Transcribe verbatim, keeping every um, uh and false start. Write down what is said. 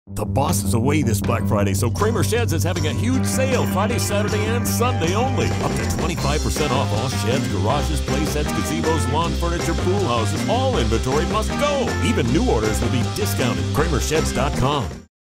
The boss is away this Black Friday, so Kramer Sheds is having a huge sale Friday, Saturday, and Sunday only. Up to twenty-five percent off all sheds, garages, playsets, gazebos, lawn furniture, pool houses. All inventory must go. Even new orders will be discounted. Kramer Sheds dot com.